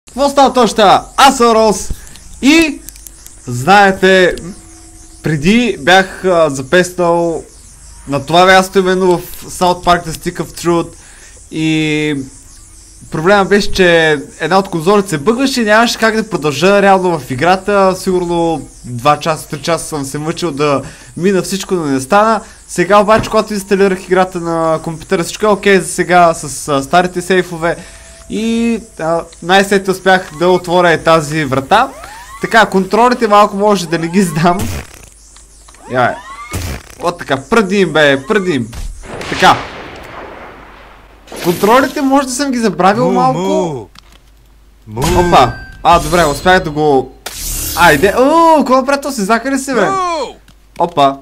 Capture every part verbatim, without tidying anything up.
Какво става точно? Аз съм Рос и знаете, преди бях а, запеснал на това място именно в South Park The Stick of Truth и проблема беше, че една от конзолите се бъгваше и нямаше как да продължа реално в играта. Сигурно два часа, три часа съм се мъчил да мина всичко, но не стана. Сега обаче, когато инсталирах играта на компютъра, всичко е окей за сега с а, старите сейфове. И най-сетне успях да отворя и тази врата. Така, контролите малко може да не ги знам. Я, от така, пръдим бе, пръдим. Така. Контролите може да съм ги забравил малко. Опа. А, добре, успях да го... Айде, ооо, какво направи то си, захари си бе. Опа.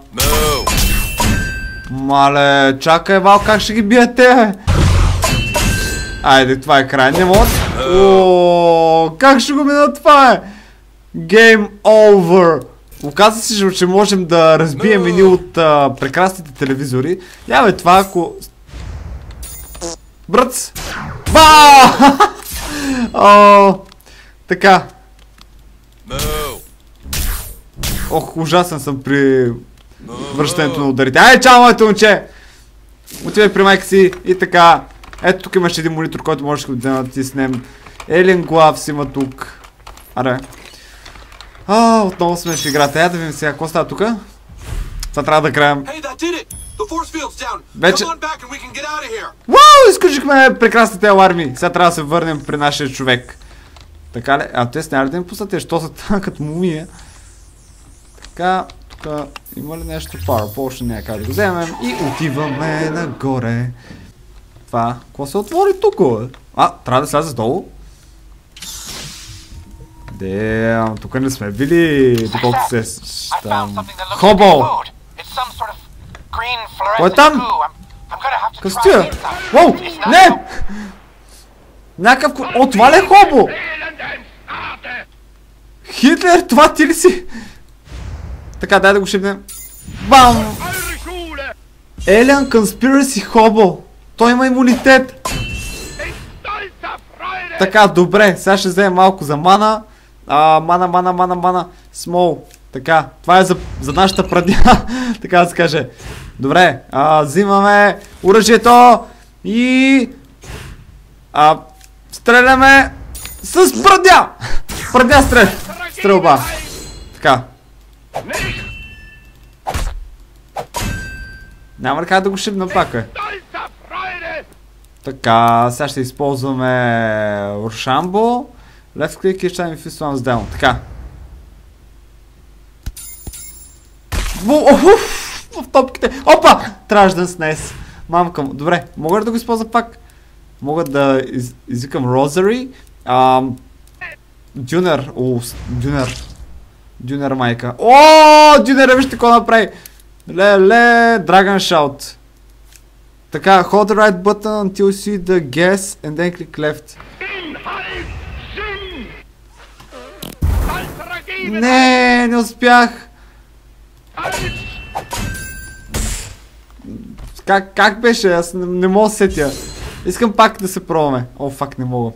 Мале, чакай малко, как ще ги биете бе. Айде, това е крайния мод. Ооо, как ще го мина това е? Game over. Оказва се, че можем да разбием едни от а, прекрасните телевизори. Я бе, това ако... Бръц! Баа! О, така. Ох, ужасен съм при връщането на ударите. Ай, чао, моето момче! Отивай при майка си и така. Ето тук имаш един монитор, който можеш да натиснем. Alien Gloves има тук. Аре. А, отново сме в играта. Я да видим сега, какво става тук? Това трябва да краем. Вече... Уау, изключихме прекрасните аларми. Сега трябва да се върнем при нашия човек. Така ли? А, те сняли да ми пуснате, що са така като мумия. Така, тук има ли нещо? Power Potion, няма как да го вземем. И отиваме нагоре. Това, какво се отвори тук? А, трябва да сляза долу. Дем, тук не сме били, доколкото се там. Хобо! Кой е там? Къстия? Воу! Не! Някакъв... О, това ли е Хобо? Хитлер, това ти ли си? Така, дай да го шибнем. Бам! Alien Conspiracy Хобо. Той има имунитет. Така, добре. Сега ще вземем малко за мана. А, мана, мана, мана, мана. Смол. Така, това е за, за нашата прадня. Така да се каже. Добре, а, взимаме оръжието и... А, стреляме с прадня. Прадня стрел. Стрелба. Така. Няма ли как да го шибна пак, е? Така, сега ще използваме Оршамбо. Left click и ще ми фисувам с демо. Така. В топките. Опа! Трябваше да снес. Мамка му. Добре, мога ли да го използвам пак? Мога да из, извикам Rosary. Ам... Дюнер. О, Дюнер. Дюнер майка. О, Дюнер, вижте какво направи. Ле-ле, Dragon Shout. Така, hold the right button until you see the gas and then click left. Не, не успях. Как, как беше? Аз не, не мога да сетя. Искам пак да се пробваме. О, фак, не мога.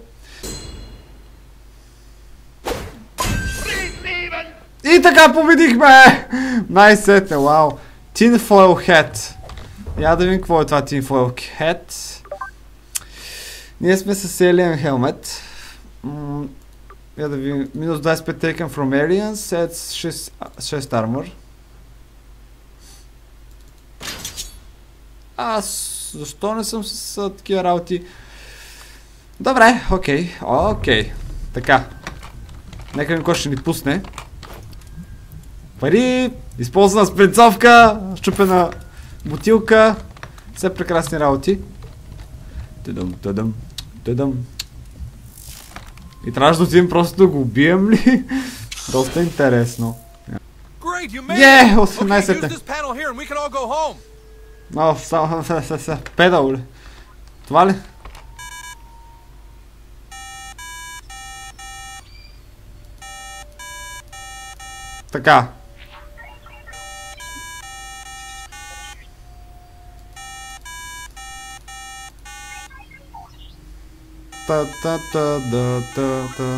И така победихме! Най-сетне, вау. Tinfoil Hat. Я да видим какво е това Tinfoil Hat. Ние сме с Alien Helmet. М я да видим. Минус двайсет и пет taken from aliens. Sets шест armor. Аз защо не съм с а, такива работи? Добре, окей, окей. Така. Нека ми кой ще ни пусне. Пари, използвана спринцовка, щупена бутилка. Все прекрасни работи. Тъдъм, тъдъм, тъдъм. И трябваше да отидем просто да го убием ли? Доста интересно. Е, осемнайсет. О, само педал ли? Това ли? Така. та та та да та та.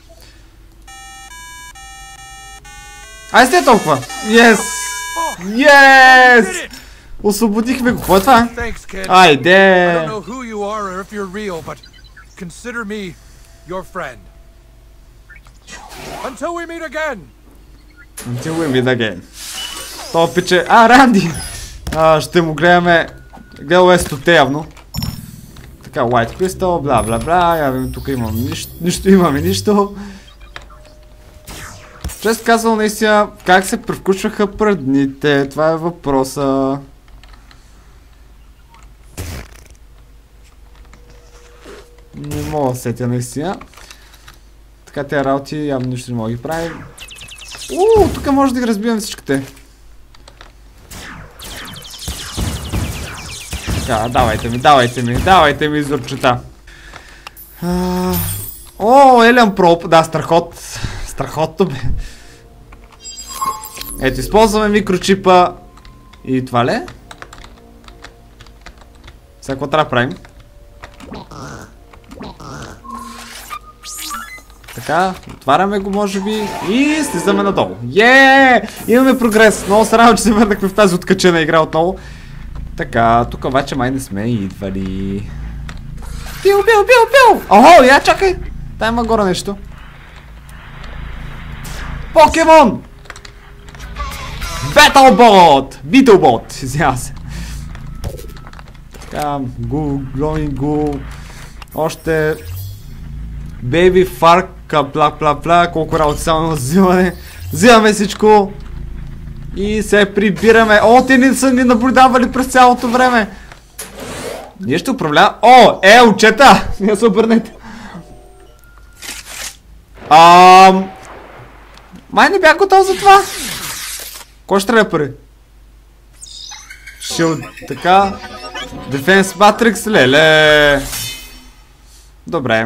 Ай сте толкова! Yes! Yes! Освободихме го. Какво е това? Айде! Until we meet again. Until we meet again. То пиче... А, Ранди! А, ще му гледаме... Гледал е стоте явно. Така, White Crystal, бла бла бла. Явим, тук имам нищо, нищо имаме нищо. Често казвам наистина, как се превключваха предните, това е въпроса. Не мога да сетя наистина. Така тези работи явно нищо не мога да ги правим. Ууу, тук може да ги разбивам всичките. Така, давайте ми, давайте ми, давайте ми изорчета. О, Елен Проп, да, страхот. Страхотно бе. Ето, използваме микрочипа. И това ли? Сега какво трябва да правим? Така, отваряме го може би и слизаме надолу. Еее! Имаме прогрес. Много се радвам, че се върнахме в тази откачена игра отново. Така, тук обаче май не сме идвали. Пил, пил, пил, пил! Охо, я чакай! Тай има горе нещо. Покемон! Батлбот! Битлбот! Извиня се. Така, гу, глоинг, гу. Още... Бейби фарка, пла, пла, пла. Колко работи само взимане. Взимаме всичко. И се прибираме. О, те не са ни наблюдавали през цялото време. Ние ще управляваме. О, е, учета! Не се обърнете. Ам... Май не бях готов за това. Кой ще трябва пари? Шилд, така. Defense Matrix, леле. Добре.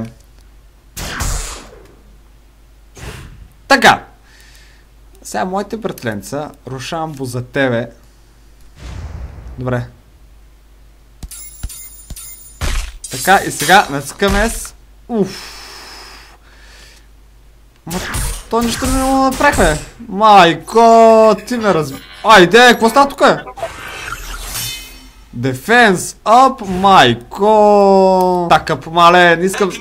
Така. Сега моите братленца, Рошамбо за тебе. Добре. Така и сега натискаме с... Уф. Ма, то нищо не мога да направихме. Майко, ти ме разби... Айде, какво става тук? Defense up, майко. Така, помале, не искам...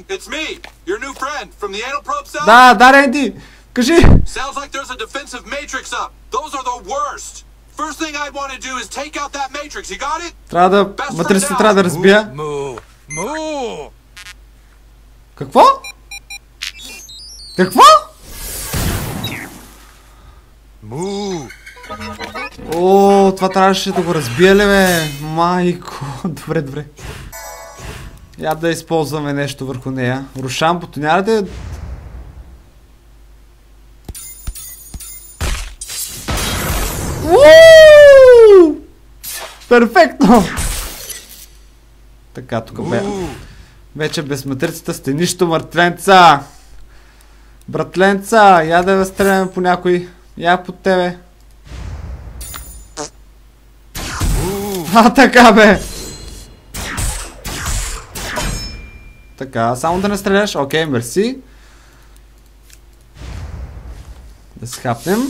Да, да, Ренди. Кажи. Sounds like there's a defensive matrix up. Those are the worst. First thing I'd want to do is take out that matrix. You got it? Трябва да... Матрицата трябва да разбия. Какво? Какво? О, това трябваше да го разбие ли, бе? Майко. Добре, добре. Я да използваме нещо върху нея. Рошамбото няма да е... Ууу! Перфектно! Така, тук бе. Вече без матрицата сте нищо, мъртвенца! Братленца, я да възстреляме по някой. Я под тебе. А, така бе! Така, само да не стреляш. Окей, мерси. Да се хапнем.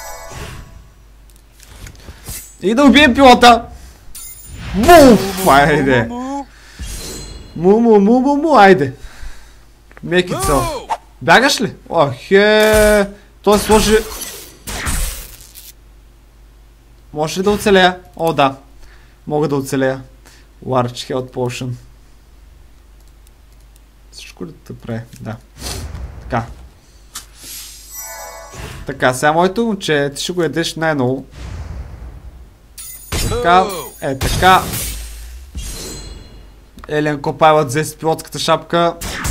И да убием пилота! Муф! Айде! Му, му, му, му, му, айде! Make it so. Бягаш ли? Охе! Той сложи... Може ли да оцелея? О, да. Мога да оцелея. Large Health Potion. Всичко ли да прави? Да. Така. Така, сега моето момче, ти ще го ядеш най-ново. Така, е така. Елен Копайлът взе с пилотската шапка.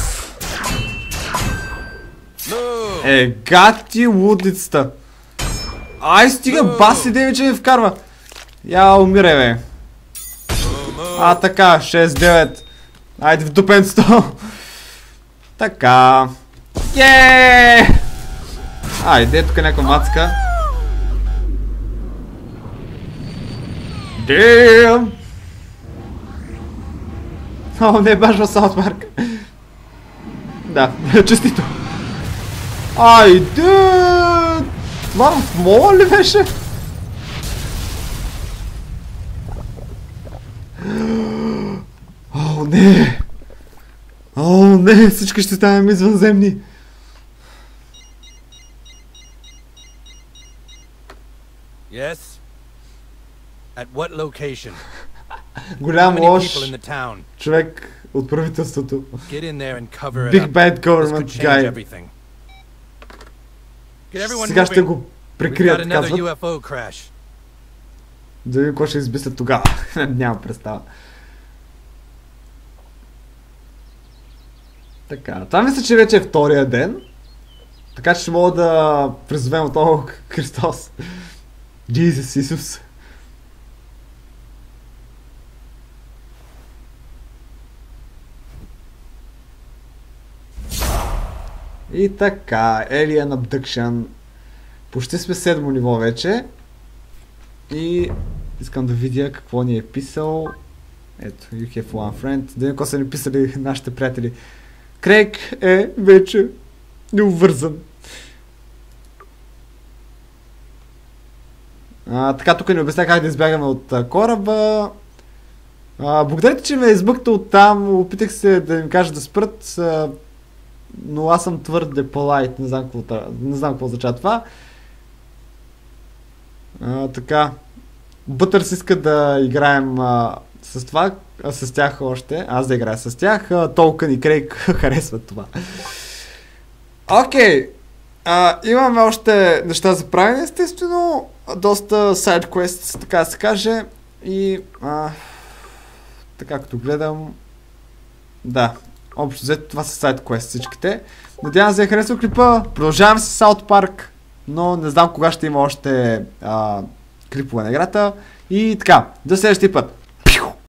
Е, гати лудницата. Ай, стига, баси демиджа ми вкарва. Я умирай, бе. А, така, шест девет. Айде в дупенцето. Така. Еее! Айде, тук е някаква мацка. Дем! О, не, баш в Саут Парк. Да, честито. Айде! Това в мола ли беше? О, не! О, не! Всички ще станем извънземни! Yes? At what location? Голям How many лош people in the town? човек от правителството. Get in there and cover it Big up. bad This could government change guy. everything. Get everyone Сега ще moving. го We've got прикрият, another казват. U F O crash. Да видим какво ще измислят тогава. Нямам представа. Така, това мисля, че вече е втория ден. Така че ще мога да призовем отново Христос. Jesus, Исус. И така, Alien Abduction. Почти сме седмо ниво вече. И искам да видя какво ни е писал. Ето, you have one friend. Да видим какво са ни писали нашите приятели. Крейг е вече неувързан. А, така, тук ни обясня как да избягаме от а, кораба. А, благодарите, че ме измъкта от там. Опитах се да им кажа да спрат. А, но аз съм твърде полайт. Не знам какво, не знам какво означава това. А, така. Бътърс иска да играем а, с това, а, с тях още. Аз да играя с тях. Толкън и Крейг харесват това. Окей. Okay. Имаме още неща за правене, естествено. Доста сайд квест, така да се каже. И а, така като гледам. Да. Общо взето това са сайд квест всичките. Надявам се да е харесал клипа. Продължаваме с Саут Парк. Но не знам кога ще има още а, клипове на играта. И така, до следващия път.